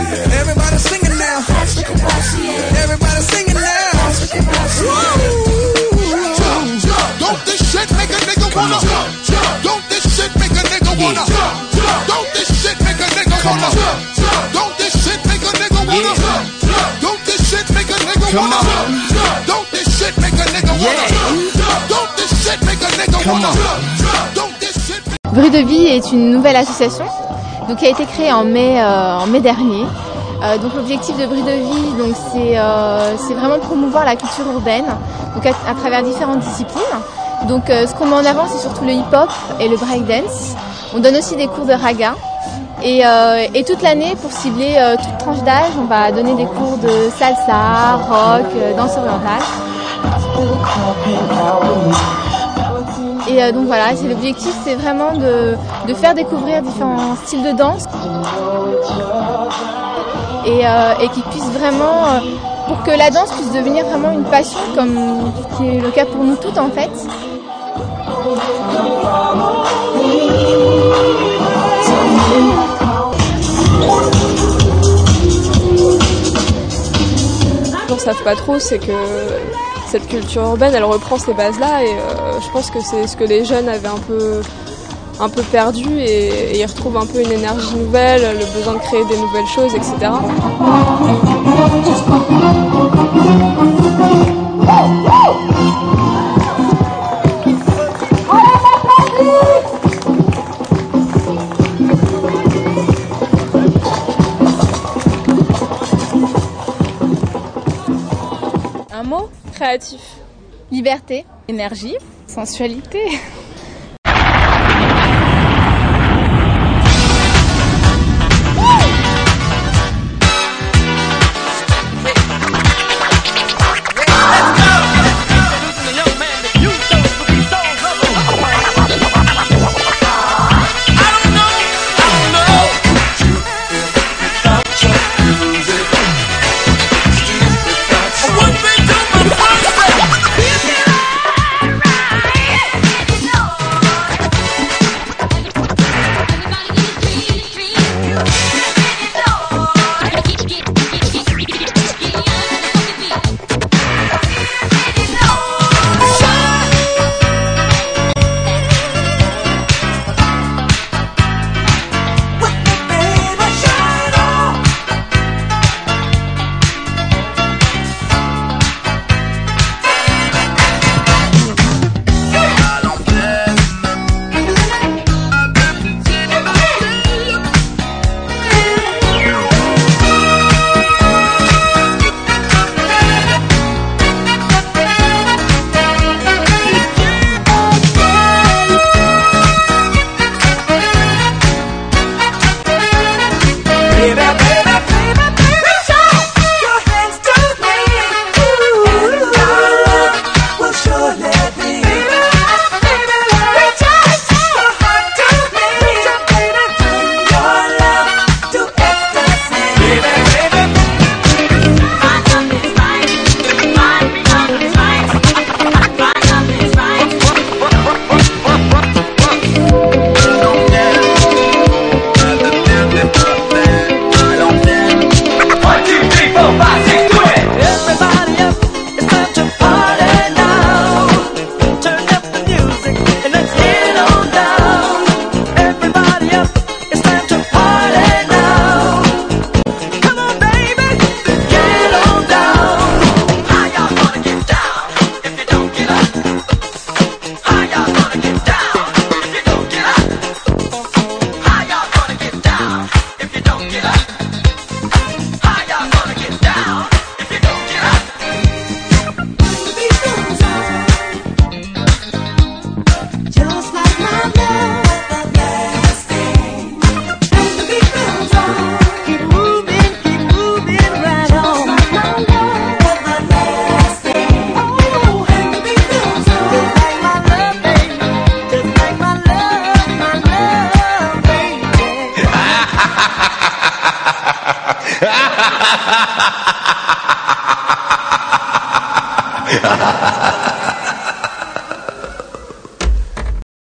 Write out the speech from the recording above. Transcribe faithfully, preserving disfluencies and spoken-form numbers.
Everybody singing now. Everybody singing now. Jump, jump. Don't this shit make a nigga wanna jump, jump. Don't this shit make a nigga wanna jump, jump. Don't this shit make a nigga wanna jump, jump. Don't this shit make a nigga wanna jump, jump. Don't this shit make a nigga wanna jump, jump. Don't this shit make a nigga wanna jump, jump. Don't this shit make a nigga wanna jump, jump. Don't this shit. Bruit de vie est une nouvelle association donc, qui a été créée en mai, euh, en mai dernier. Euh, donc l'objectif de Bruit de vie, donc c'est euh, c'est vraiment promouvoir la culture urbaine, donc à, à travers différentes disciplines. Donc euh, ce qu'on met en avant, c'est surtout le hip-hop et le breakdance. On donne aussi des cours de raga. Et, euh, et toute l'année, pour cibler euh, toute tranche d'âge, on va donner des cours de salsa, rock, euh, danse orientale. Et euh, donc voilà, c'est l'objectif, c'est vraiment de, de faire découvrir différents styles de danse. Et, euh, et qu'ils puissent vraiment, euh, pour que la danse puisse devenir vraiment une passion, comme ce qui est le cas pour nous toutes en fait. Ce qu'on ne savent pas trop, c'est que cette culture urbaine, elle reprend ces bases-là et euh, je pense que c'est ce que les jeunes avaient un peu, un peu perdu et, et ils retrouvent un peu une énergie nouvelle, le besoin de créer des nouvelles choses, et cetera. Un mot? Créatif. Liberté. Énergie. Sensualité. Ha ha ha ha!